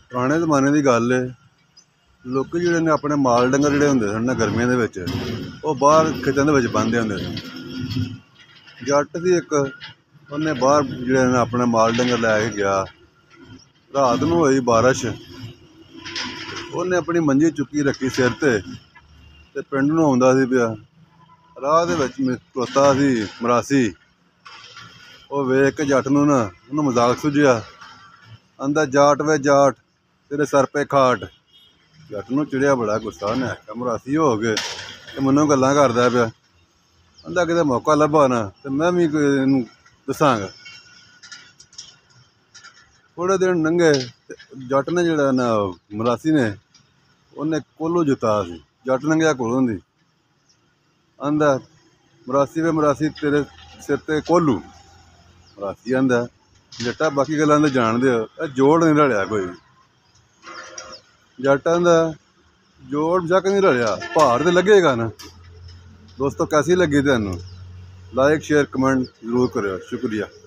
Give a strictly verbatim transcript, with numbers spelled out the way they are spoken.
ਪੁਰਾਣੇ ਜ਼ਮਾਨੇ ਦੀ ਗੱਲ ਹੈ। ਲੋਕ ਜਿਹੜੇ ਨੇ ਆਪਣੇ ਮਾਲ ਡੰਗਰ ਜਿਹੜੇ ਹੁੰਦੇ ਸਨ ਨਾ ਗਰਮੀਆਂ ਦੇ ਵਿੱਚ, ਉਹ ਬਾਹਰ ਖੇਤਾਂ ਦੇ ਵਿੱਚ ਬੰਨ੍ਹਦੇ ਹੁੰਦੇ ਸਨ। ਜੱਟ ਸੀ ਇੱਕ, ਉਹਨੇ ਬਾਹਰ ਜਿਹੜੇ ਨੇ ਆਪਣੇ ਮਾਲ ਡੰਗਰ ਲੈ ਕੇ ਗਿਆ। ਰਾਤ ਨੂੰ ਹੋਈ ਬਾਰਿਸ਼, ਉਹਨੇ ਆਪਣੀ ਮੰਜੀ ਚੁੱਕੀ ਰੱਖੀ ਸਿਰ 'ਤੇ ਅਤੇ ਪਿੰਡ ਨੂੰ ਆਉਂਦਾ ਸੀ ਪਿਆ। ਰਾਹ ਦੇ ਵਿੱਚ ਖਲੋਤਾ ਸੀ ਮਰਾਸੀ। ਉਹ ਵੇਖ ਕੇ ਜੱਟ ਨੂੰ ਨਾ ਉਹਨੂੰ ਮਜ਼ਾਕ ਸੁਝਿਆ। ਆਂਦਾ, ਜਾਟ ਵੇ ਜਾਟ ਤੇਰੇ ਸਰ ਪੇ ਖਾਟ। ਜੱਟ ਨੂੰ ਚੜਿਆ ਬੜਾ ਗੁੱਸਾ। ਉਹਨੇ ਆਖਿਆ, ਮਰਾਸੀ ਹੋ ਗਏ ਅਤੇ ਮੈਨੂੰ ਗੱਲਾਂ ਕਰਦਾ ਪਿਆ। ਕਹਿੰਦਾ, ਕਿਤੇ ਮੌਕਾ ਲੱਭਾ ਨਾ ਅਤੇ ਮੈਂ ਵੀ ਇਹਨੂੰ ਦੱਸਾਂਗਾ। ਥੋੜ੍ਹੇ ਦਿਨ ਲੰਘੇ ਅਤੇ ਜੱਟ ਨੇ ਜਿਹੜਾ ਨਾ ਮਰਾਸੀ ਨੇ ਉਹਨੇ ਕੋਲੂ ਜਿੱਤਾ ਸੀ। ਜੱਟ ਲੰਘਿਆ ਕੋਲੋਂ ਦੀ। ਆਂਦਾ, ਮਰਾਸੀ ਵੇ ਮਰਾਸੀ ਤੇਰੇ ਸਿਰ 'ਤੇ ਕੋਲੂ। ਮਰਾਸੀ ਆਂਦਾ, ਜੱਟਾ ਬਾਕੀ ਗੱਲਾਂ ਤਾਂ ਜਾਣਦੇ ਹੋ, ਇਹ ਜੋੜ ਨਹੀਂ ਰਲਿਆ ਕੋਈ। ਜੱਟ ਆਂਦਾ, ਜੋੜ ਜੱਕ ਨਹੀਂ ਰਲਿਆ, ਭਾਰ ਤਾਂ ਲੱਗੇਗਾ ਨਾ। ਦੋਸਤੋ, ਕੈਸੀ ਲੱਗੀ ਤੁਹਾਨੂੰ? ਲਾਈਕ ਸ਼ੇਅਰ ਕਮੈਂਟ ਜ਼ਰੂਰ ਕਰਿਓ। ਸ਼ੁਕਰੀਆ।